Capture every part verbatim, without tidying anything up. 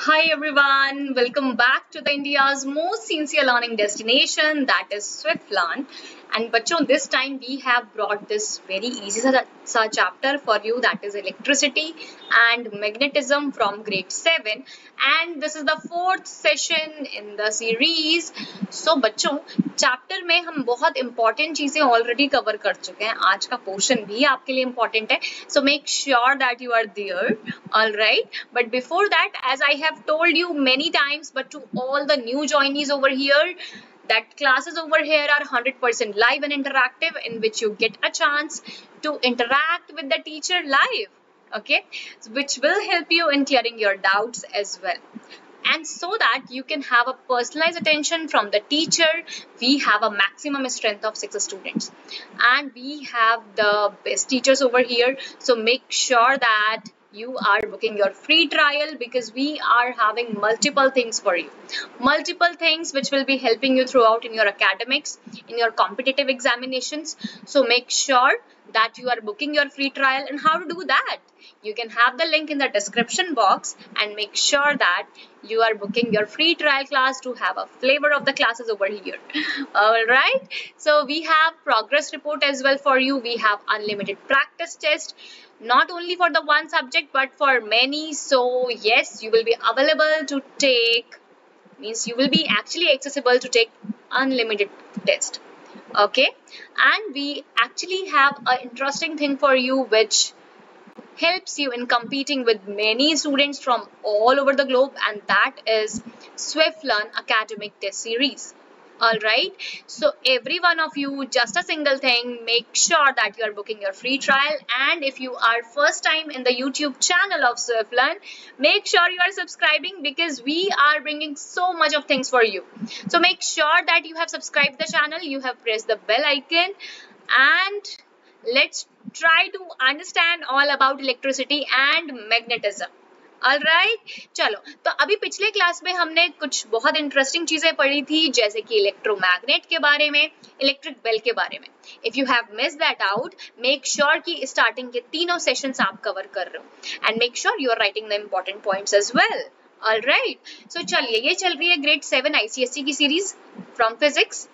Hi everyone, welcome back to the India's most sincere learning destination, that is SwiftLearn. And bachon, this time we have brought this very easy sa, sa chapter for you, that is electricity and magnetism from grade seven. And this is the fourth session in the series. So bachon, chapter में हम बहुत important चीजें already cover कर चुके हैं. आज का portion भी आपके लिए इंपॉर्टेंट है, so make sure that you are there. Alright, but before that, as I have told you many times, but to all the new joinees over here, that classes over here are one hundred percent live and interactive, in which you get a chance to interact with the teacher live, okay, which will help you in clearing your doubts as well. And so that you can have a personalized attention from the teacher, we have a maximum strength of six students and we have the best teachers over here. So make sure that you are booking your free trial, because we are having multiple things for you, multiple things which will be helping you throughout in your academics, in your competitive examinations. So make sure that you are booking your free trial. And how to do that? You can have the link in the description box and make sure that you are booking your free trial class to have a flavor of the classes over here. All right, so we have progress report as well for you. We have unlimited practice test, not only for the one subject but for many. So yes, you will be available to take, means you will be actually accessible to take unlimited test, okay. And we actually have an interesting thing for you which helps you in competing with many students from all over the globe, and that is SwiftLearn Academic Test Series. All right, so every one of you, just a single thing, make sure that you are booking your free trial. And if you are first time in the YouTube channel of SwiftLearn, make sure you are subscribing, because we are bringing so much of things for you. So make sure that you have subscribed the channel, you have pressed the bell icon, and let's try to understand all about electricity and magnetism. Alright, चलो. तो अभी पिछले class में हमने कुछ बहुत interesting चीजें पढ़ी थी, जैसे कि इलेक्ट्रोमैग्नेट के बारे में, इलेक्ट्रिक बेल के बारे में. If you have miss that out, make sure कि स्टार्टिंग के तीनों सेशंस आप कवर कर रहे हो, and make sure you are writing the important points as well. Alright, so चलिए, ये चल रही है ग्रेड सेवन आईसीएसई की सीरीज फ्रॉम फिजिक्स.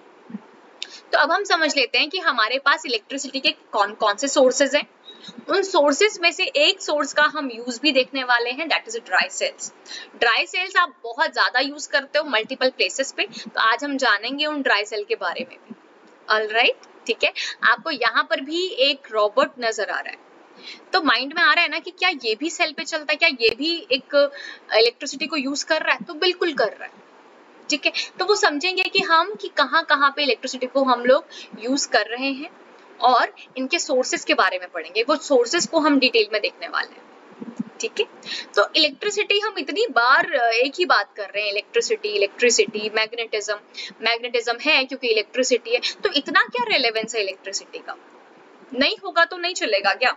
तो अब हम समझ लेते हैं कि हमारे पास इलेक्ट्रिसिटी के कौन कौन से सोर्सेज हैं. उन सोर्सेज में से एक सोर्स का हम यूज भी देखने वाले हैं, that is dry cells. Dry cells आप बहुत ज्यादा यूज करते हो मल्टीपल प्लेसेस पे, तो आज हम जानेंगे उन ड्राई सेल के बारे में भी. ऑलराइट, ठीक है. आपको यहाँ पर भी एक रोबोट नजर आ रहा है, तो माइंड में आ रहा है ना कि क्या ये भी सेल पे चलता है, क्या ये भी एक इलेक्ट्रिसिटी को यूज कर रहा है? तो बिल्कुल कर रहा है, ठीक है. तो वो समझेंगे कि हम कि कहाँ कहाँ पे इलेक्ट्रिसिटी को हम लोग यूज कर रहे हैं, और इनके सोर्सेस के बारे में पढ़ेंगे. वो सोर्सेस को हम डिटेल में देखने वाले हैं, ठीक है. तो इलेक्ट्रिसिटी, हम इतनी बार एक ही बात कर रहे हैं, इलेक्ट्रिसिटी इलेक्ट्रिसिटी मैग्नेटिज्म. मैग्नेटिज्म है क्योंकि इलेक्ट्रिसिटी है, तो इतना क्या रेलेवेंस है इलेक्ट्रिसिटी का? नहीं होगा तो नहीं चलेगा क्या?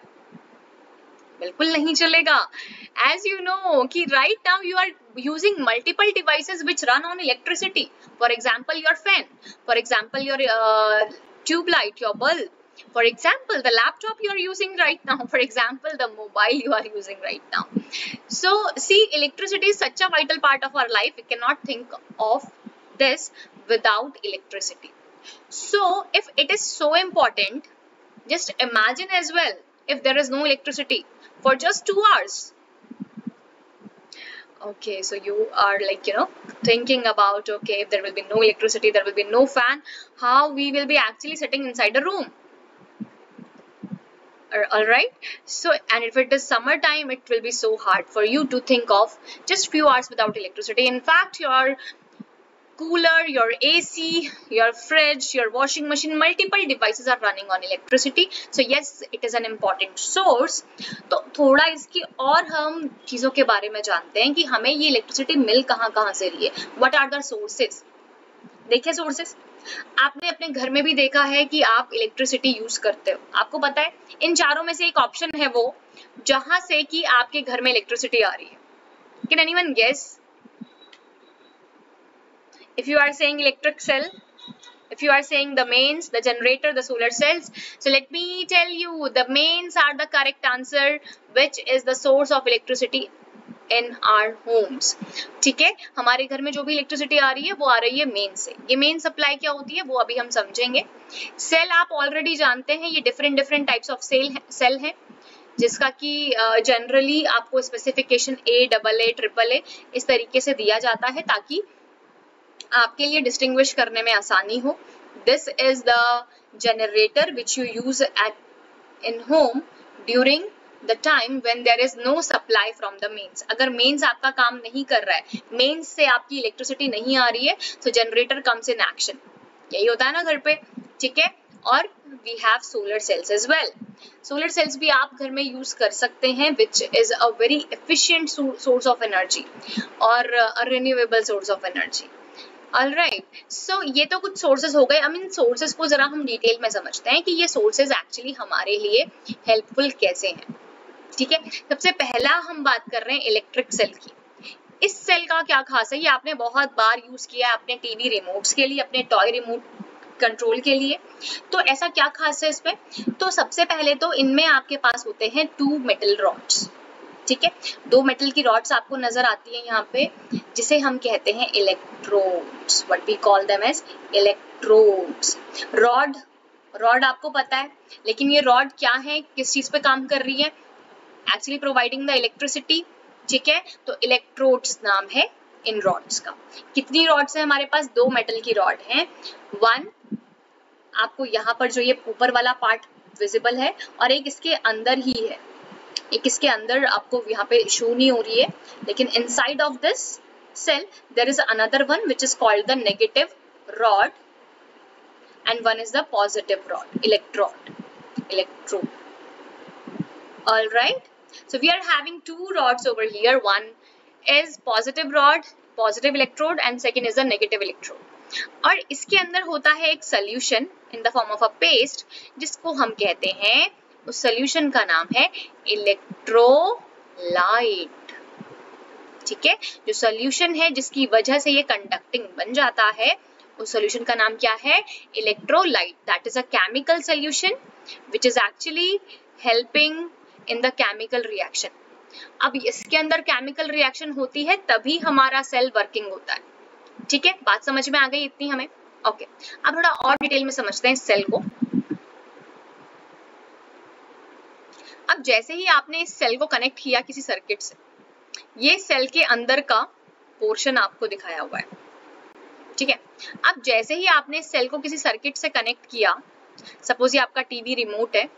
बिल्कुल नहीं चलेगा. एज यू नो कि right now you are using multiple devices which run on electricity. For example your fan, for example your tube light, your bulb, for example the laptop you are using right now, for example the mobile you are using right now. So see, electricity is such a vital part of our life, we cannot think of this without electricity. So if it is so important, just imagine as well if there is no electricity for just two hours. Okay, so you are like, you know, thinking about, okay, if there will be no electricity, there will be no fan, how we will be actually sitting inside a room. All right, so and if it is summer time, it will be so hard for you to think of just few hours without electricity. In fact, your cooler, your A C, your fridge, your washing machine, multiple devices are running on electricity. So yes, it is an important source. तो थोड़ा इसकी और हम चीजों के बारे में जानते हैं कि हमें ये इलेक्ट्रिसिटी मिल कहाँ कहाँ से रही है. What are the sources? देखिए सोर्सेस, आपने अपने घर में भी देखा है कि आप इलेक्ट्रिसिटी यूज करते हो. आपको पता है इन चारों में से एक ऑप्शन है वो जहां से कि आपके घर में इलेक्ट्रिसिटी आ रही है. Can anyone guess? If you are saying electric cell, if you are saying the mains, the generator, the solar cells, so let me tell you, the mains are the correct answer, which is the source of electricity in our homes. ठीक है, हमारे घर में जो भी electricity आ रही है वो आ रही है मेन से। ये मेन सप्लाई क्या होती है वो अभी हम समझेंगे। सेल आप ऑलरेडी जानते हैं, ये different different types of cell cell हैं, जिसका कि जनरली uh, आपको specification A, double A, triple A इस तरीके से दिया जाता है ताकि आपके लिए डिस्टिंग्विश करने में आसानी हो। This is the generator which you use at in home during the time when there is no supply from the mains. अगर मेन्स आपका काम नहीं कर रहा है, मेन्स से आपकी इलेक्ट्रिसिटी नहीं आ रही है, तो जनरेटर कम्स इन एक्शन। यही होता है ना घर पे, ठीक है। और we have solar cells as well. Solar cells भी आप घर में यूज कर सकते हैं, which is a very efficient source of energy और renewable source of energy. Alright, so ये तो कुछ सोर्सेज हो गए। अब इन सोर्सेज को जरा हम डिटेल में समझते हैं कि ये सोर्सेज एक्चुअली हमारे लिए हेल्पफुल कैसे हैं। ठीक है, सबसे पहला हम बात कर रहे हैं इलेक्ट्रिक सेल की। इस सेल का क्या खास है, ये आपने बहुत बार यूज किया है अपने टीवी रिमोट्स के लिए, अपने टॉय रिमोट कंट्रोल के लिए। तो ऐसा क्या खास है इसमें? तो सबसे पहले तो इनमें आपके पास होते हैं टू मेटल रॉड्स। ठीक है, दो मेटल की रॉड्स आपको नजर आती है यहाँ पे, जिसे हम कहते हैं electrodes. What we call them as electrodes. Rod rod आपको पता है, लेकिन ये रॉड क्या है, किस चीज पे काम कर रही है? Actually providing the electricity. ठीक है, तो इलेक्ट्रोड्स नाम है इन रॉड्स का। कितनी रॉड्स है हमारे पास? दो मेटल की रॉड है। वन आपको यहाँ पर जो ये ऊपर वाला पार्ट विजिबल है, और एक इसके अंदर ही है, एक इसके अंदर आपको यहाँ पे शो नहीं हो रही है, लेकिन inside of this cell there is another one which is called the negative rod and one is the positive rod, electrode electrode all right, so we are having two rods over here. One is positive rod, positive electrode, and second is the negative electrode. और इसके अंदर होता है एक solution in the form of a paste, जिसको हम कहते हैं, उस solution का नाम है electrolyte. ठीक है, जो solution है जिसकी वजह से ये conducting बन जाता है, उस solution का नाम क्या है? Electrolyte. That is a chemical solution which is actually helping in the chemical reaction. अब इसके अंदर केमिकल रिएक्शन होती है तभी हमारा सेल वर्किंग होता है। ठीक है, बात समझ में आ गई इतनी हमें? ओके, अब थोड़ा और डिटेल में समझते हैं इस सेल को। अब जैसे ही आपने इस सेल को कनेक्ट किया किसी सर्किट से, ये सेल के अंदर का पोर्शन आपको दिखाया हुआ है। ठीक है, अब जैसे ही आपने इस सेल को किसी सर्किट से कनेक्ट किया, सपोज ये आपका टीवी रिमोट है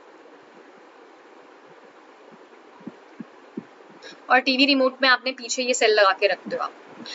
और टीवी रिमोट में आपने पीछे ये सेल लगा के रखते हो आप।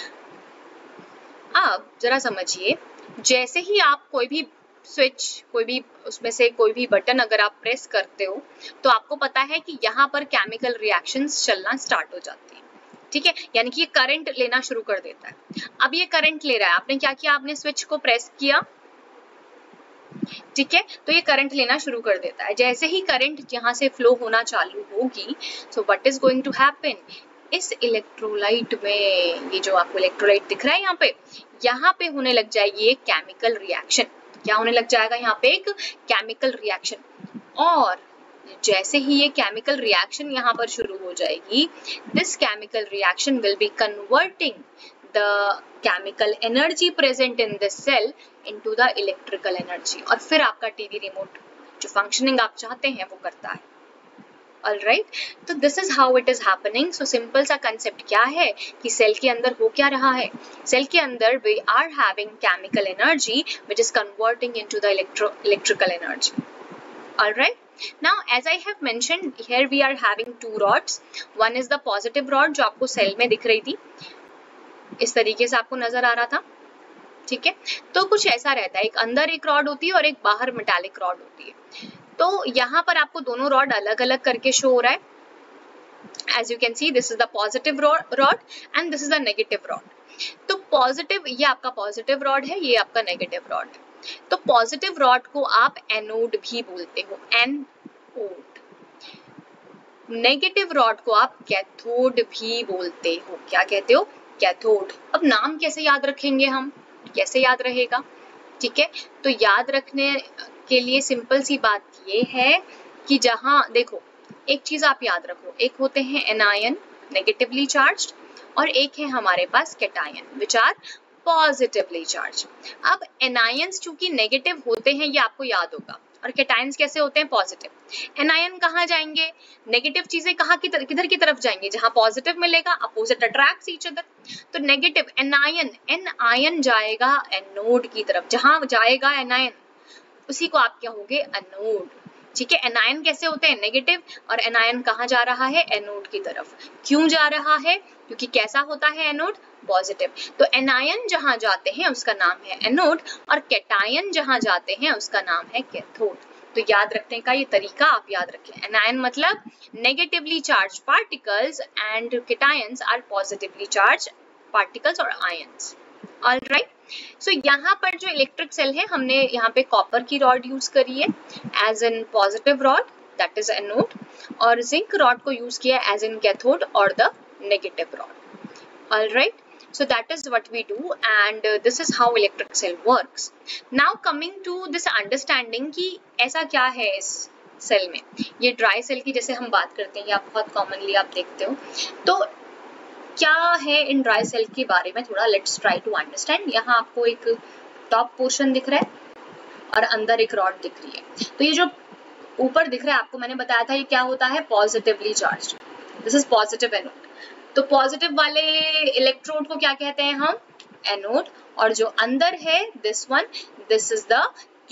अब जरा समझिए, जैसे ही आप कोई भी स्विच, कोई भी उसमें से कोई भी बटन अगर आप प्रेस करते हो, तो आपको पता है कि यहाँ पर केमिकल रिएक्शंस चलना स्टार्ट हो जाती है। ठीक है, यानी कि ये करंट लेना शुरू कर देता है। अब ये करंट ले रहा है, आपने क्या किया? आपने स्विच को प्रेस किया, ठीक है, तो ये करंट लेना शुरू कर देता है। जैसे ही करंट यहाँ से फ्लो होना चालू होगी, so what is going to happen, इस इलेक्ट्रोलाइट में, ये जो आपको इलेक्ट्रोलाइट दिख रहा है यहाँ पे, यहाँ पे होने लग जाएगी एक केमिकल रिएक्शन। क्या होने लग जाएगा यहाँ पे? एक केमिकल रिएक्शन। और जैसे ही ये केमिकल रिएक्शन यहाँ पर शुरू हो जाएगी, this chemical reaction will be converting the chemical energy present in this cell into the electrical energy, और फिर आपका टीवी रिमोट जो फंक्शनिंग आप चाहते हैं वो करता है। Alright, तो this is how it is happening. So simple सा concept क्या है कि सेल के अंदर हो क्या रहा है? सेल के अंदर we are having chemical energy which is converting into the electro electrical energy. Alright, now as I have mentioned, here we are having two rods. One is the positive rod जो आपको cell में दिख रही थी, इस तरीके से आपको नजर आ रहा था। ठीक है, तो कुछ ऐसा रहता है, एक अंदर एक रॉड होती है और एक बाहर मेटालिक रॉड होती है। तो यहाँ पर आपको दोनों रॉड अलग अलग करके शो हो रहा है। As you can see, this is the positive rod and this is the negative rod. तो पॉजिटिव, ये आपका पॉजिटिव रॉड है, ये आपका नेगेटिव रॉड है। तो पॉजिटिव रॉड को आप एनोड भी बोलते हो, एनोड। नेगेटिव रॉड को आप कैथोड भी बोलते हो। क्या कहते हो? कैथोड। अब नाम कैसे याद रखेंगे हम? कैसे याद रहेगा? ठीक है, तो याद रखने के लिए सिंपल सी बात ये है कि जहां देखो, एक चीज आप याद रखो, एक होते हैं एनायन नेगेटिवली चार्ज्ड, और एक है हमारे पास cation which are positively charge. अब एनायंस चूंकि नेगेटिव होते हैं ये आपको याद होगा, और कैटायंस कैसे होते हैं? पॉजिटिव। एनायन कहाँ जाएंगे? नेगेटिव चीजें कहाँ की तरफ, किधर की तरफ जाएंगे? जहां पॉजिटिव मिलेगा, अपोजिट अट्रैक्ट्स ईच अदर। तो नेगेटिव एनायन, एन आयन जाएगा एनोड की तरफ, जहां जाएगा एनायन उसी को आप क्या होगे? एनोड। ठीक है, एनायन कैसे होते हैं? नेगेटिव, और एनायन कहाँ जा रहा है? एनोड की तरफ। क्यों जा रहा है? क्योंकि कैसा होता है एनोड? पॉजिटिव। तो एनायन जहां जाते हैं उसका नाम है एनोड, और कैटायन जहां जाते हैं उसका नाम है कैथोड। तो याद रखने का ये तरीका आप याद रखें। एनायन मतलब negatively charge particles and cations are positively charge particles और आयंस। ऑलराइट, सो यहाँ पर जो इलेक्ट्रिक सेल है हमने यहाँ पे कॉपर की रॉड यूज करी है as in positive rod, that is anode, और जिंक रॉड को यूज किया एज इन कैथोड और the negative rod. Alright, so that is what we do and uh, this is how electric cell works. Now coming to this understanding कि ऐसा क्या है इस cell में। ये ड्राई सेल की जैसे हम बात करते हैं, या बहुत कॉमनली आप देखते हो, तो क्या है इन ड्राई सेल के बारे में थोड़ा लेट्स ट्राई टू अंडरस्टैंड। यहाँ आपको एक टॉप पोर्शन दिख रहा है और अंदर एक रॉड दिख रही है। तो ये जो ऊपर दिख रहा है आपको मैंने बताया था ये क्या होता है? Positively charge. This is positive anode. तो पॉजिटिव वाले इलेक्ट्रोड को क्या कहते हैं हम? एनोड। और जो अंदर है this one, this is the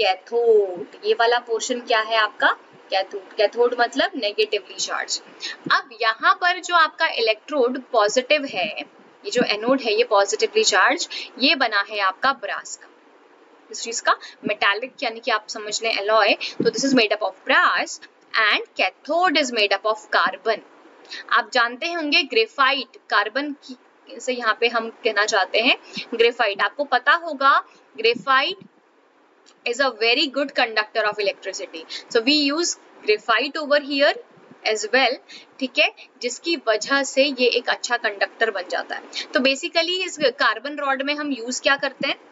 cathode. ये वाला पोर्शन क्या है आपका? कैथोड। कैथोड मतलब नेगेटिवली चार्ज। अब यहाँ पर जो आपका इलेक्ट्रोड पॉजिटिव है, ये जो एनोड है ये पॉजिटिवली चार्ज, ये बना है आपका ब्रास का, इस चीज का मेटालिक, यानी कि आप समझ लें एलॉय। तो this is made up of brass and cathode is made up of carbon. आप जानते होंगे ग्रेफाइट, कार्बन की से यहाँ पे हम कहना चाहते हैं ग्रेफाइट। आपको पता होगा graphite is a very good conductor of electricity, so we use graphite over here as well, ठीक है, जिसकी वजह से ये एक अच्छा कंडक्टर बन जाता है। तो बेसिकली इस कार्बन रॉड में हम यूज क्या करते हैं?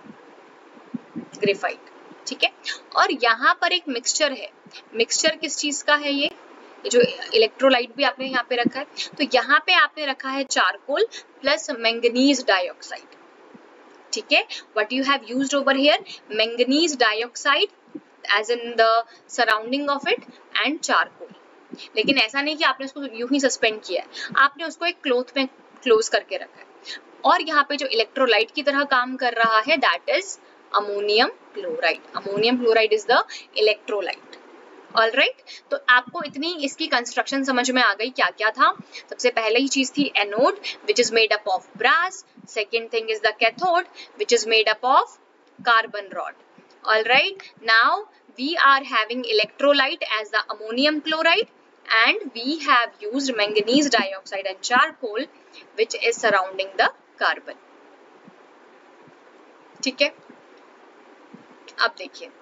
ग्रेफाइट। ठीक है, और यहाँ पर एक मिक्सचर है। मिक्सचर किस चीज का है? ये ये जो इलेक्ट्रोलाइट भी आपने यहाँ पे रखा है, तो यहाँ पे आपने रखा है चारकोल प्लस मैंगनीज डाइऑक्साइड। ठीक है, what you have used over here? Manganese dioxide as in the surrounding of it and charcoal. लेकिन ऐसा नहीं कि आपने उसको यूं ही सस्पेंड किया है, आपने उसको एक क्लॉथ में क्लोज करके रखा है। और यहाँ पे जो इलेक्ट्रोलाइट की तरह काम कर रहा है that is ammonium chloride. Ammonium chloride is the electrolyte. All right, तो आपको इतनी इसकी कंस्ट्रक्शन समझ में आ गई क्या क्या था। सबसे पहले ही चीज थी anode which is made up of brass, second thing is the cathode which is made up of carbon rod. All right, now we are having electrolyte as the ammonium chloride and we have used manganese dioxide and charcoal which is surrounding the carbon. ठीक है, अब देखिए,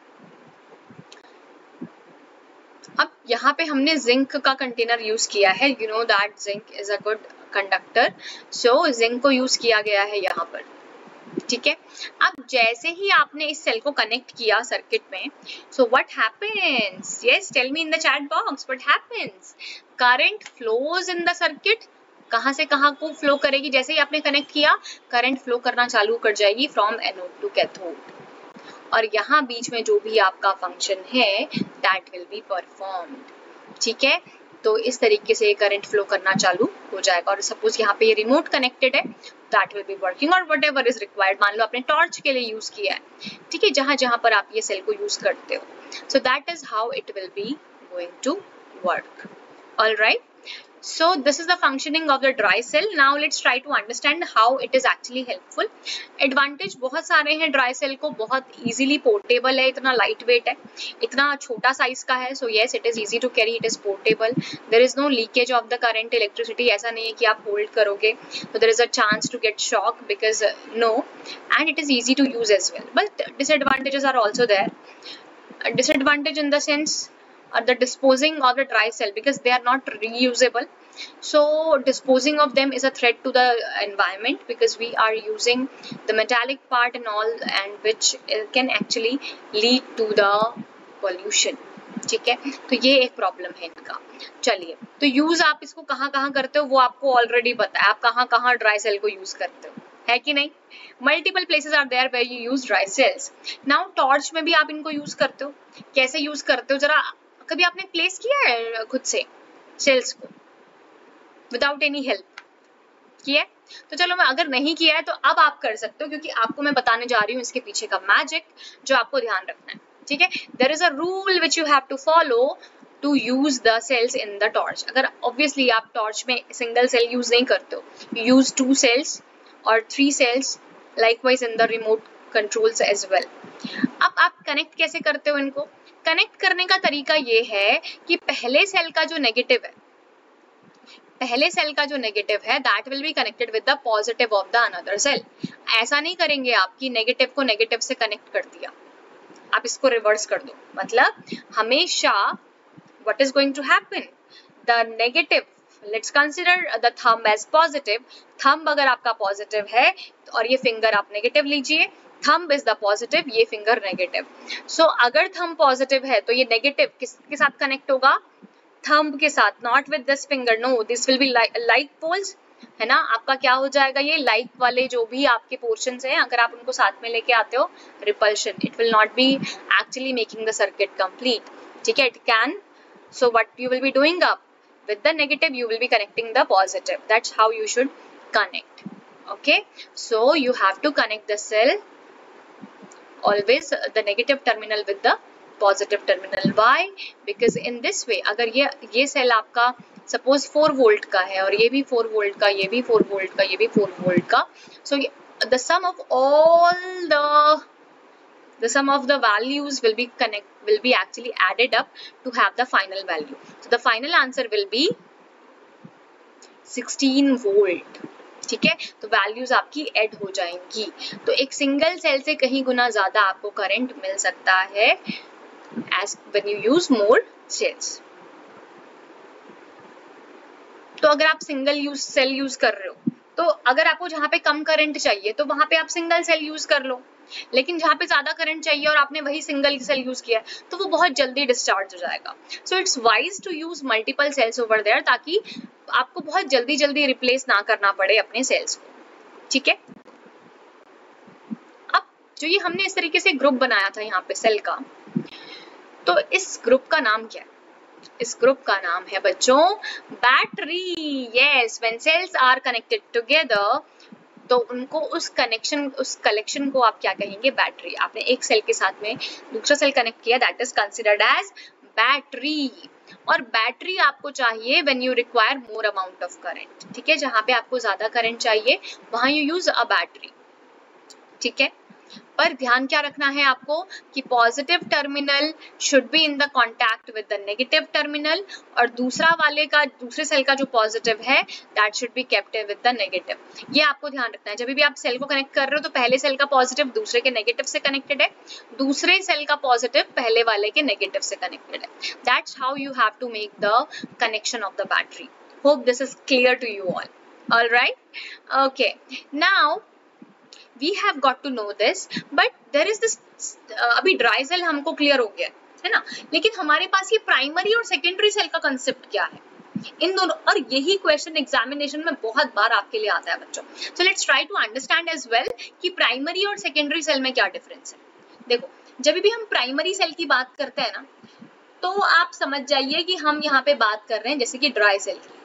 अब यहाँ पे हमने zinc का container use किया है। You know that zinc is a good conductor, so zinc को यूज किया गया है यहाँ पर। ठीक है, अब जैसे ही आपने इस सेल को कनेक्ट किया सर्किट में, so what happens? Yes, tell me in the chat box what happens? Current flows in the circuit. कहाँ से कहाँ को फ्लो करेगी? जैसे ही आपने कनेक्ट किया करंट फ्लो करना चालू कर जाएगी फ्रॉम एनोड टू कैथोड, और यहाँ बीच में जो भी आपका फंक्शन है दैट विल बी परफॉर्म्ड। ठीक है, तो इस तरीके से करंट फ्लो करना चालू हो जाएगा। और सपोज यहाँ पे ये रिमोट कनेक्टेड है, दैट विल बी वर्किंग और वट एवर इज रिक्वायर्ड। मान लो आपने टॉर्च के लिए यूज किया है, ठीक है, जहां जहां पर आप ये सेल को यूज करते हो, so that is how it will be going to work. All right, so this is the functioning of the dry cell. Now let's try to understand how it is actually helpful. Advantage बहुत सारे हैं dry cell को, बहुत easily portable है, इतना light weight है, इतना छोटा size का है, so yes it is easy to carry, it is portable, there is no leakage of the current electricity। ऐसा नहीं है कि आप hold करोगे तो there is a chance to get shock, because uh, no, and it is easy to use as well, but disadvantages are also there. A disadvantage in the sense Uh, the disposing of the dry cell, because they are not reusable, so disposing of them is a threat to the environment, because we are using the metallic part and all, and which uh, can actually lead to the pollution. ठीक है, तो ये एक problem है इनका। चलिए, तो use आप इसको कहाँ कहाँ करते हो वो आपको ऑलरेडी पता है, आप कहाँ कहाँ ड्राई सेल को यूज करते हो, है कि नहीं? Multiple places are there where you use dry cells. Now torch में भी आप इनको यूज करते हो। कैसे यूज करते हो जरा, कभी आपने प्लेस किया है खुद से सेल्स को विदाउट एनी हेल्प? किया है? तो चलो, मैं अगर नहीं किया है तो अब आप कर सकते हो, क्योंकि आपको मैं बताने जा रही हूँ इसके पीछे का मैजिक जो आपको ध्यान रखना है। ठीक है, there is a rule which you have to follow to use the cells in the torch. अगर ऑब्वियसली आप टॉर्च में सिंगल सेल यूज नहीं करते हो, यू यूज टू सेल्स और three cells, likewise in the remote controls as well. अब आप connect कैसे करते हो इनको? कनेक्ट करने का तरीका ये है कि पहले सेल का जो नेगेटिव है, पहले सेल का जो नेगेटिव है that will be connected with the positive of the another cell. ऐसा नहीं करेंगे आप कि नेगेटिव को नेगेटिव से कनेक्ट कर दिया, आप इसको रिवर्स कर दो। मतलब हमेशा what is going to happen, the negative, let's consider the thumb as positive. Thumb अगर आपका पॉजिटिव है और ये फिंगर आप नेगेटिव लीजिए, थंब इज द पॉजिटिव, ये फिंगर नेगेटिव। सो अगर थंब पॉजिटिव है तो ये नेगेटिव किसके साथ कनेक्ट होगा? थंब के साथ, not with this finger, no, this will be like poles, है ना? आपका क्या हो जाएगा, ये लाइक वाले जो भी आपके पोर्शंस हैं, अगर आप उनको साथ में लेके आते हो, repulsion, it will not be actually making the circuit complete. ठीक है, it can, so what you will be doing up with the negative, you will be connecting the positive. That's how you should connect. Okay, so you have to connect the cell always the negative terminal with the positive terminal. Why? Because in this way, अगर ये ये cell आपका suppose four volt का है और ये भी four volt का, ये भी फोर वोल्ट का, ये भी फोर वोल्ट का, so the sum of all the the sum of the values will be connect will be actually added up to have the final value. So the final answer will be sixteen volt. ठीक है, तो values आपकी add हो जाएंगी। तो एक single cell से कहीं गुना ज्यादा आपको करंट मिल सकता है as when you use more cells. तो अगर आप सिंगल यूज सेल यूज कर रहे हो, तो अगर आपको जहां पे कम करंट चाहिए तो वहां पे आप सिंगल सेल यूज कर लो, लेकिन जहां पे ज्यादा करंट चाहिए और आपने वही सिंगल सेल यूज किया है तो वो बहुत जल्दी डिस्चार्ज हो जाएगा। So it's wise to use multiple cells over there, ताकि आपको बहुत जल्दी जल्दी रिप्लेस ना करना पड़े अपने सेल्स को। ठीक है, अब जो ये हमने इस तरीके से ग्रुप बनाया था यहाँ पे सेल का, तो इस ग्रुप का नाम क्या है? इस ग्रुप का नाम है बच्चों battery. Yes, when cells are connected together, तो उनको उस कनेक्शन, उस कलेक्शन को आप क्या कहेंगे? बैटरी। आपने एक सेल के साथ में दूसरा सेल कनेक्ट किया, that is considered as battery. और बैटरी आपको चाहिए when you require more amount of current. ठीक है, जहां पे आपको ज्यादा करंट चाहिए वहां यू यूज अ बैटरी। ठीक है, पर ध्यान क्या रखना है आपको कि positive terminal should be in the contact with the negative terminal, और दूसरा वाले का, दूसरे सेल का जो पॉजिटिव है that should be kept with the negative. ये आपको ध्यान रखना है। जब भी आप सेल को कनेक्ट कर रहे हो तो पहले सेल का पॉजिटिव दूसरे के नेगेटिव से कनेक्टेड है, दूसरे सेल का पॉजिटिव पहले वाले के नेगेटिव से कनेक्टेड है। That's how you have to make the connection of the battery. Hope this is clear to you all. Alright, okay, now we have got to know this, but there is this uh, अभी dry cell हमको clear हो गया है ना, लेकिन हमारे पास ये primary और सेकेंडरी सेल का कंसेप्ट क्या है इन दोनों, और यही क्वेश्चन एग्जामिनेशन में बहुत बार आपके लिए आता है बच्चों। So let's try to understand as well कि प्राइमरी और सेकेंडरी सेल में क्या डिफरेंस है। देखो, जब भी हम प्राइमरी सेल की बात करते हैं ना, तो आप समझ जाइए कि हम यहाँ पे बात कर रहे हैं जैसे कि ड्राई सेल की,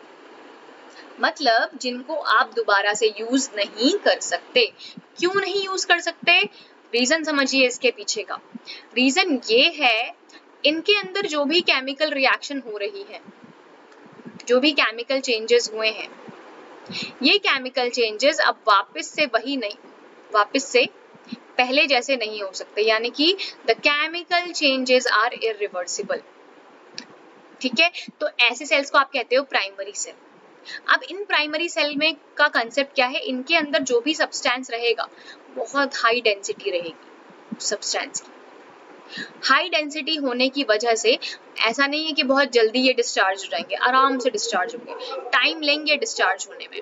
मतलब जिनको आप दोबारा से यूज नहीं कर सकते। क्यों नहीं यूज कर सकते? रीजन समझिए इसके पीछे का। रीजन ये है, इनके अंदर जो भी केमिकल रिएक्शन हो रही है, जो भी केमिकल चेंजेस हुए हैं, ये केमिकल चेंजेस अब वापस से वही नहीं, वापस से पहले जैसे नहीं हो सकते, यानी कि the chemical changes are irreversible. ठीक है, तो ऐसे सेल्स को आप कहते हो प्राइमरी सेल। अब इन प्राइमरी सेल में का कंसेप्ट क्या है? इनके अंदर जो भी सब्सटेंस रहेगा बहुत हाई डेंसिटी रहेगी सब्सटेंस की। हाई डेंसिटी होने की वजह से ऐसा नहीं है कि बहुत जल्दी ये डिस्चार्ज हो जाएंगे, आराम से डिस्चार्ज होंगे, टाइम लेंगे डिस्चार्ज होने में।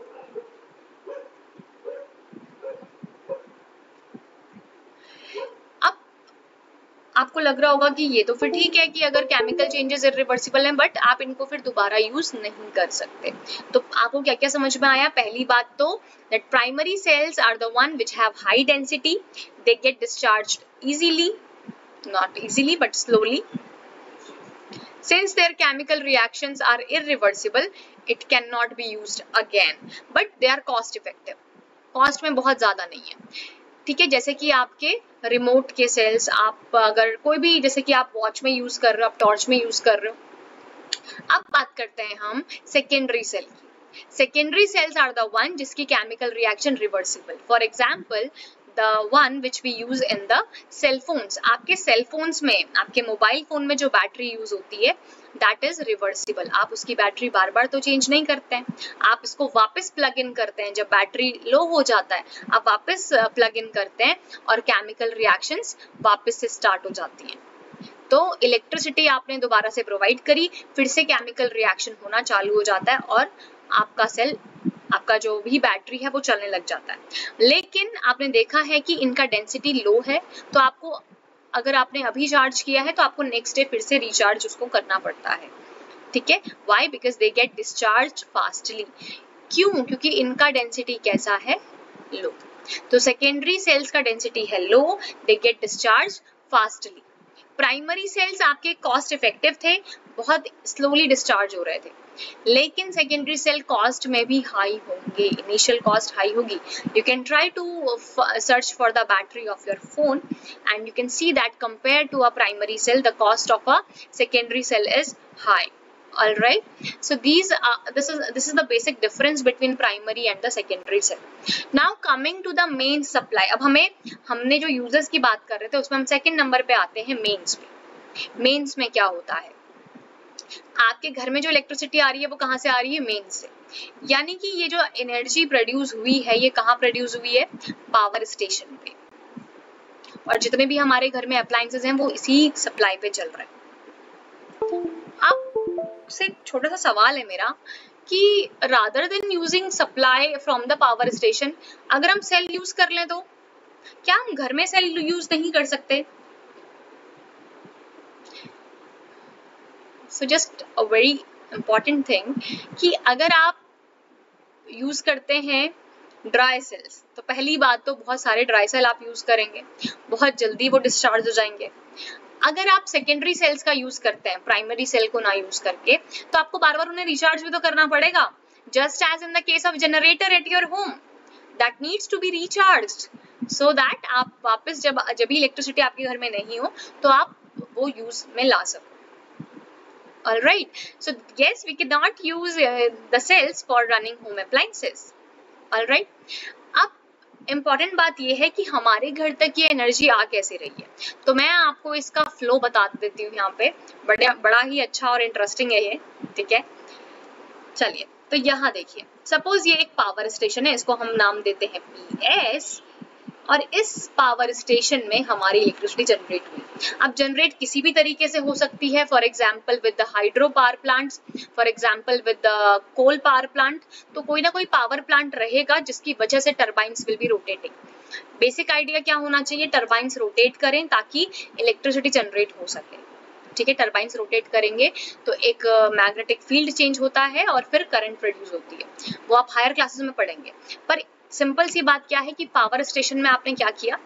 अब आपको लग रहा होगा कि ये तो फिर ठीक है कि अगर केमिकल चेंजेस इरिवर्सिबल हैं, बट आप इनको फिर दोबारा यूज नहीं कर सकते। तो आपको क्या क्या समझ में आया? पहली बात तो that primary cells are the one which have high density, they get discharged easily, not easily but slowly. Since their chemical reactions are irreversible, it cannot be used again, but they are cost effective. Cost में बहुत ज्यादा नहीं है, ठीक है। जैसे कि आपके रिमोट के सेल्स, आप अगर कोई भी, जैसे कि आप वॉच में यूज कर रहे हो, आप टॉर्च में यूज कर रहे हो। अब बात करते हैं हम सेकेंडरी सेल की। Secondary cells are the one जिसकी chemical reaction reversible. For example the one which we use in the cell phones. आपके सेल फोन्स में, आपके मोबाइल फोन में जो बैटरी यूज होती है that is reversible. आप उसकी बैटरी बार बार तो चेंज नहीं करते हैं, आप इसको वापस प्लग इन करते हैं। जब बैटरी लो हो जाता है आप वापस प्लग इन करते हैं और केमिकल रिएक्शंस वापस से स्टार्ट हो जाती हैं। तो इलेक्ट्रिसिटी आपने दोबारा से प्रोवाइड करी, फिर से केमिकल रिएक्शन होना चालू हो जाता है और आपका सेल, आपका जो भी बैटरी है वो चलने लग जाता है। लेकिन आपने देखा है कि इनका डेंसिटी लो है, तो आपको, अगर आपने अभी चार्ज किया है तो आपको नेक्स्ट डे फिर से रिचार्ज उसको करना पड़ता है, ठीक है। Why? Because they get discharge fastly. क्यों? क्योंकि इनका डेंसिटी कैसा है? लो। तो सेकेंडरी सेल्स का डेंसिटी है low, they get discharge fastly. Primary cells आपके कॉस्ट इफेक्टिव थे, बहुत स्लोली डिस्चार्ज हो रहे थे, लेकिन सेकेंडरी सेल कॉस्ट में भी हाई होंगे, इनिशियल कॉस्ट हाई होगी। You can try to search for the battery of your phone and you can see that compare to a primary cell the cost of a secondary cell is high. All right, so these are this is this is the basic difference between primary and the secondary cell. Now coming to the main supply. अब हमें, हमने जो users की बात कर रहे थे उसमें हम सेकंड नंबर पे आते हैं मेन्स पे। मेन्स में क्या होता है? आपके घर में जो इलेक्ट्रिसिटी आ रही है वो कहाँ से आ रही है? मेन से। यानी कि ये जो एनर्जी प्रोड्यूस हुई है ये कहाँ प्रोड्यूस हुई है? पावर स्टेशन पे। और जितने भी हमारे घर में अप्लायंसेस हैं वो इसी सप्लाई पे चल रहे हैं। अब से छोटा सा सवाल है मेरा कि rather than using supply from the power station, अगर हम सेल यूज कर लें तो क्या हम घर में सेल यूज नहीं कर सकते? So just a very important thing कि अगर आप यूज करते हैं ड्राई सेल्स, तो पहली बात तो बहुत सारे ड्राई सेल आप यूज करेंगे, बहुत जल्दी वो डिस्चार्ज हो जाएंगे। अगर आप सेकेंडरी सेल्स का यूज करते हैं प्राइमरी सेल को ना यूज करके, तो आपको बार बार उन्हें रिचार्ज भी तो करना पड़ेगा। Just as in the case of generator at your home that needs to be recharged so that आप वापस जब जब भी इलेक्ट्रिसिटी आपके घर में नहीं हो तो आप वो यूज में ला सको। All right, so yes, we cannot use uh, the cells for running home appliances. All right, अब इम्पॉर्टेंट बात यह है कि हमारे घर तक ये एनर्जी आ कैसे रही है। तो मैं आपको इसका फ्लो बता देती हूँ यहाँ पे, बड़ा बड़ा ही अच्छा और इंटरेस्टिंग है ये, ठीक है। चलिए, तो यहाँ देखिए, सपोज ये एक पावर स्टेशन है, इसको हम नाम देते हैं पी एस, और इस पावर स्टेशन में हमारी इलेक्ट्रिसिटी जनरेट हुई। अब जनरेट किसी भी तरीके से हो सकती है, for example with the hydro power plants, for example with the coal power plant. तो कोई ना कोई पावर प्लांट रहेगा जिसकी वजह से turbines will be rotating. Basic idea क्या होना चाहिए? टर्बाइंस रोटेट करें ताकि इलेक्ट्रिसिटी जनरेट हो सके, ठीक है। टर्बाइंस रोटेट करेंगे तो एक मैग्नेटिक फील्ड चेंज होता है और फिर करंट प्रोड्यूस होती है, वो आप हायर क्लासेस में पढ़ेंगे। पर सिंपल सी बात क्या है कि पावर स्टेशन में आपने क्या किया,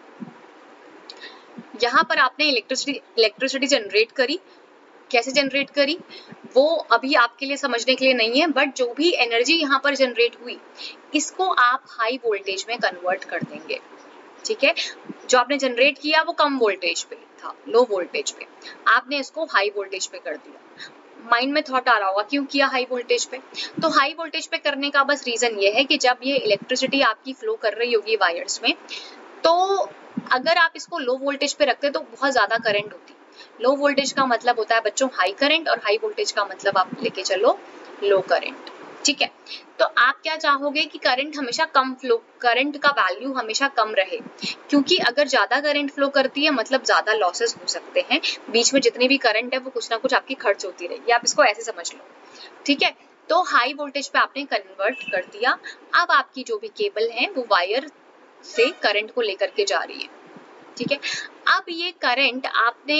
यहाँ पर आपने इलेक्ट्रिसिटी इलेक्ट्रिसिटी जनरेट करी। कैसे जनरेट करी वो अभी आपके लिए समझने के लिए नहीं है, बट जो भी एनर्जी यहाँ पर जनरेट हुई इसको आप हाई वोल्टेज में कन्वर्ट कर देंगे, ठीक है। जो आपने जनरेट किया वो कम वोल्टेज पे था, लो वोल्टेज पे, आपने इसको हाई वोल्टेज पे कर दिया। माइंड में थॉट आ रहा होगा क्यों किया हाई वोल्टेज पे? तो हाई वोल्टेज पे करने का बस रीजन ये है कि जब ये इलेक्ट्रिसिटी आपकी फ्लो कर रही होगी वायर्स में, तो अगर आप इसको लो वोल्टेज पे रखते तो बहुत ज्यादा करंट होती। लो वोल्टेज का मतलब होता है बच्चों हाई करंट, और हाई वोल्टेज का मतलब आप लेके चलो लो करंट, ठीक है। तो आप क्या चाहोगे कि करंट हमेशा कम फ्लो, करंट का वैल्यू हमेशा कम रहे, क्योंकि अगर ज्यादा करंट फ्लो करती है मतलब ज्यादा लॉसेस हो सकते हैं, बीच में जितनी भी करंट है वो कुछ ना कुछ आपकी खर्च होती रहेगी, आप इसको ऐसे समझ लो, ठीक है। तो हाई वोल्टेज पे आपने कन्वर्ट कर दिया। अब आपकी जो भी केबल है वो वायर से करंट को लेकर के जा रही है, ठीक है। अब ये करंट आपने,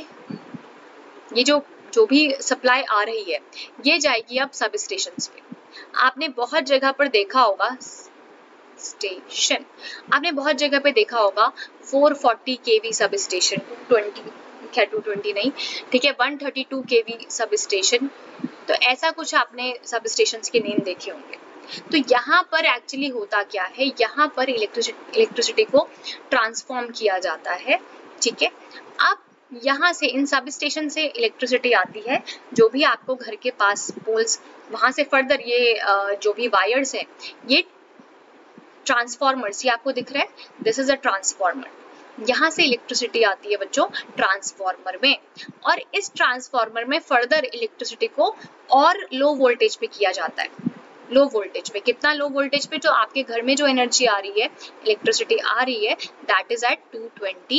ये जो जो भी सप्लाई आ रही है ये जाएगी अब सब स्टेशंस पे। आपने बहुत जगह पर देखा होगा स्टेशन, आपने बहुत जगह पे देखा होगा four forty KV substation, two twenty, क्या टू ट्वेंटी नहीं, ठीक है, वन थर्टी टू केवी सब स्टेशन। तो ऐसा कुछ आपने सब स्टेशंस के नेम देखे होंगे। तो यहाँ पर एक्चुअली होता क्या है, यहाँ पर इलेक्ट्रिसिटी इलेक्ट्रिसिटी को ट्रांसफॉर्म किया जाता है, ठीक है। अब यहाँ से इन सब स्टेशन से इलेक्ट्रिसिटी आती है, जो भी आपको घर के पास पोल्स, वहां से फर्दर ये जो भी वायर्स हैं, ये ट्रांसफॉर्मर्स, ये आपको दिख रहा है, दिस इज अ ट्रांसफॉर्मर। यहाँ से इलेक्ट्रिसिटी आती है बच्चों ट्रांसफॉर्मर में, और इस ट्रांसफॉर्मर में फर्दर इलेक्ट्रिसिटी को और लो वोल्टेज पे किया जाता है। लो वोल्टेज पे, कितना लो वोल्टेज पे, जो आपके घर में जो एनर्जी आ रही है, इलेक्ट्रिसिटी आ रही है, that is at two twenty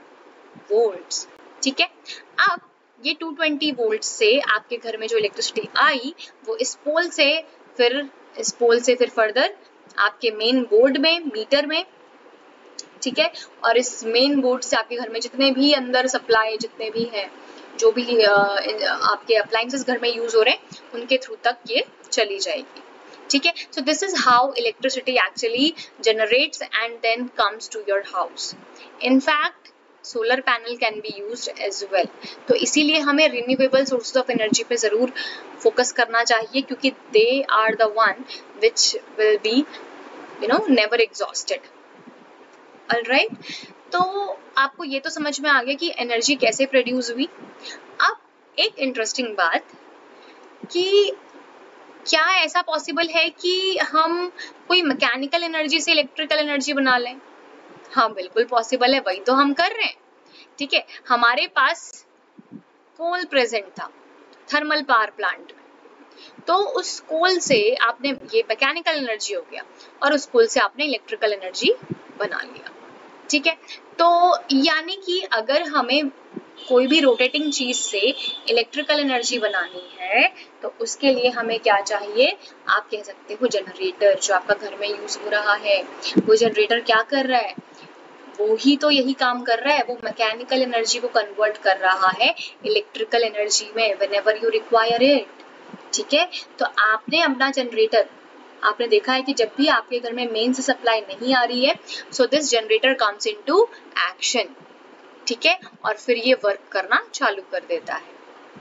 volts, ठीक है। अब ये टू ट्वेंटी वोल्ट से आपके घर में जो इलेक्ट्रिसिटी आई, वो इस पोल से फिर इस पोल से फिर फर्दर आपके मेन बोर्ड में, मीटर में, ठीक है। और इस मेन बोर्ड से आपके घर में जितने भी अंदर सप्लाई, जितने भी हैं, जो भी आ, आपके अप्लायंसेस घर में यूज हो रहे हैं, उनके थ्रू तक ये चली जाएगी, ठीक है। So this is how electricity actually generates and then comes to your house. In fact solar panel can be used as well. तो इसीलिए हमें रिन्यूएबल सोर्सेज ऑफ एनर्जी पे जरूर फोकस करना चाहिए, क्योंकि they are the one which will be you know never exhausted. Alright, तो आपको ये तो समझ में आ गया कि एनर्जी कैसे प्रोड्यूस हुई। अब एक इंटरेस्टिंग बात कि क्या ऐसा पॉसिबल है कि हम कोई मैकेनिकल एनर्जी से इलेक्ट्रिकल एनर्जी बना लें? हाँ, बिल्कुल पॉसिबल है, वही तो हम कर रहे हैं, ठीक है। हमारे पास कोल प्रेजेंट था थर्मल पावर प्लांट में, तो उस कोल से आपने, ये मैकेनिकल एनर्जी हो गया, और उस कोल से आपने इलेक्ट्रिकल एनर्जी बना लिया, ठीक है। तो यानी कि अगर हमें कोई भी रोटेटिंग चीज से इलेक्ट्रिकल एनर्जी बनानी है, तो उसके लिए हमें क्या चाहिए, आप कह सकते हो जनरेटर। जो आपका घर में यूज हो रहा है, वो जनरेटर क्या कर रहा है, वो ही तो यही काम कर रहा है, वो मैकेनिकल एनर्जी को कन्वर्ट कर रहा है इलेक्ट्रिकल एनर्जी में व्हेनेवर यू रिक्वायर इट, ठीक है। तो आपने अपना जनरेटर, आपने देखा है कि जब भी आपके घर में मेन से सप्लाई नहीं आ रही है, so this generator comes into action, ठीक है, और फिर ये वर्क करना चालू कर देता है।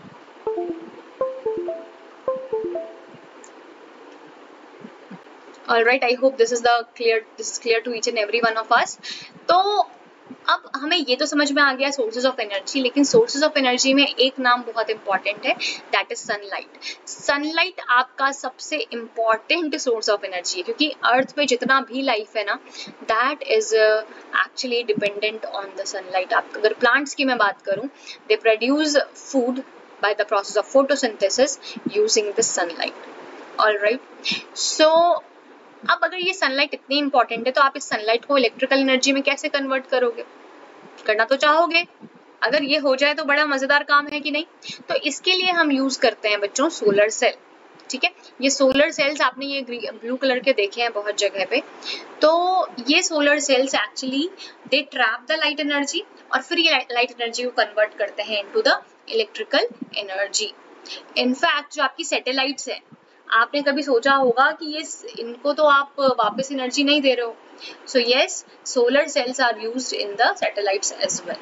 All right, I hope this is the clear this is clear to each and every one of us. तो अब हमें ये तो समझ में आ गया सोर्सेज ऑफ एनर्जी, लेकिन सोर्सेज ऑफ एनर्जी में एक नाम बहुत इंपॉर्टेंट है, दैट इज सनलाइट। सनलाइट आपका सबसे इंपॉर्टेंट सोर्स ऑफ एनर्जी है, क्योंकि अर्थ पे जितना भी लाइफ है ना, that is actually dependent on the sunlight. आप अगर प्लांट्स की मैं बात करूं, they produce food by the process of photosynthesis using the sunlight. Alright, so अब अगर ये सनलाइट इतनी इंपॉर्टेंट है, तो आप इस सनलाइट को इलेक्ट्रिकल एनर्जी में कैसे कन्वर्ट करोगे? करना तो चाहोगे, अगर ये हो जाए तो बड़ा मजेदार काम है कि नहीं। तो इसके लिए हम यूज करते हैं बच्चों सोलर सेल, ठीक है। ये सोलर सेल्स आपने ये ब्लू कलर के देखे हैं बहुत जगह पे। तो ये solar cells actually they trap the light energy, और फिर ये लाइट एनर्जी को कन्वर्ट करते हैं into the electrical energy. In fact जो आपकी सैटेलाइट्स है, आपने कभी सोचा होगा कि ये इनको तो आप वापस एनर्जी नहीं दे रहे हो, so yes, solar cells are used in the satellites as well.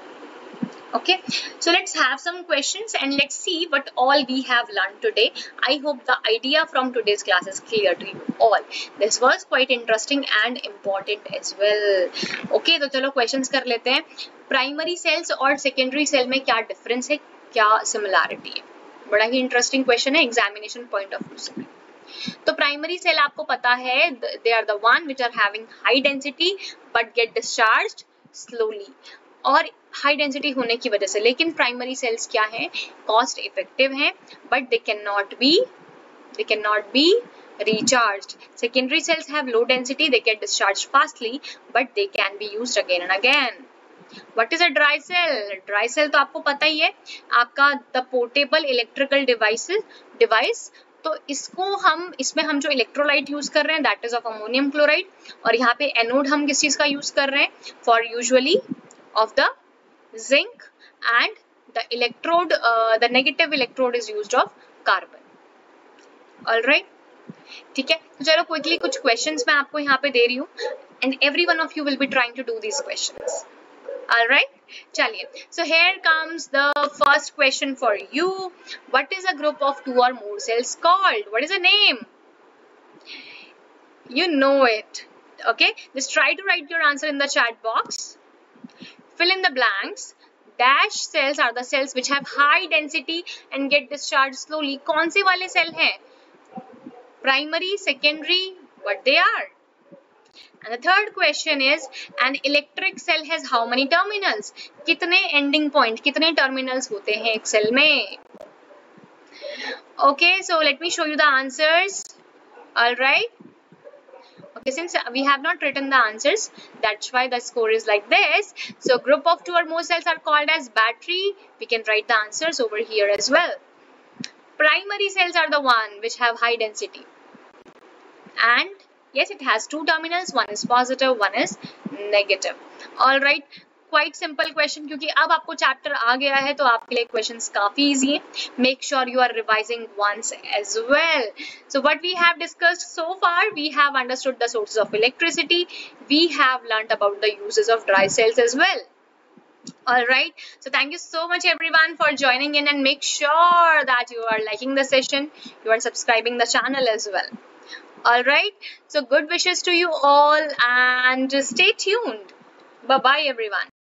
Okay, so let's have some questions and let's see what all we have learned today. I hope the idea from today's class is clear to you all. This was quite interesting and important as well. Okay, तो चलो questions कर लेते हैं। Primary cells और secondary cell में क्या difference है, क्या सिमिलैरिटी है? बड़ा ही इंटरेस्टिंग क्वेश्चन है एग्जामिनेशन पॉइंट ऑफ व्यू से। तो प्राइमरी सेल आपको पता है, they are the one which are having high density but get discharged slowly, और हाई डेंसिटी होने की वजह से। लेकिन प्राइमरी सेल्स क्या हैं, कॉस्ट इफेक्टिव हैं, but they can not be they can not be recharged. Secondary cells have low density, they get discharged fastly, but they can be used again and again. What is a dry cell? Dry cell तो आपको पता ही है, आपका the portable electrical device device तो इसको हम इसमें हम जो इलेक्ट्रोलाइट यूज कर रहे हैं that is of ammonium chloride, और यहाँ पे एनोड हम किस चीज का यूज कर रहे हैं, for usually of the zinc, and the electrode, uh, the negative electrode is used of carbon. All right, ठीक है. तो चलो क्विकली कुछ क्वेश्चंस मैं आपको यहाँ पे दे रही हूँ, and every one of you will be trying to do these questions. All right, चलिए. So here comes the first question for you. What is a group of two or more cells called? What is the name? You know it. Okay, just try to write your answer in the chat box. Fill in the blanks. Dash cells are the cells which have high density and get discharged slowly. कौन से वाले cell हैं? Primary, secondary, what they are? And the third question is, an electric cell has how many terminals? कितने ending point, कितने terminals होते हैं एक cell में? Okay, so let me show you the answers. All right. Okay, since we have not written the answers, that's why the score is like this. So group of two or more cells are called as battery. We can write the answers over here as well. Primary cells are the one which have high density. And yes, it has two terminals. One is positive, one is negative. All right. Quite simple question, क्योंकि अब आपको chapter आ गया है तो आपके लिए questions काफी easy हैं. Make sure you are revising once as well. So what we have discussed so far, we have understood the sources of electricity. We have learnt about the uses of dry cells as well. All right. So thank you so much everyone for joining in, and make sure that you are liking the session, you are subscribing the channel as well. All right. So good wishes to you all, and stay tuned. Bye bye everyone.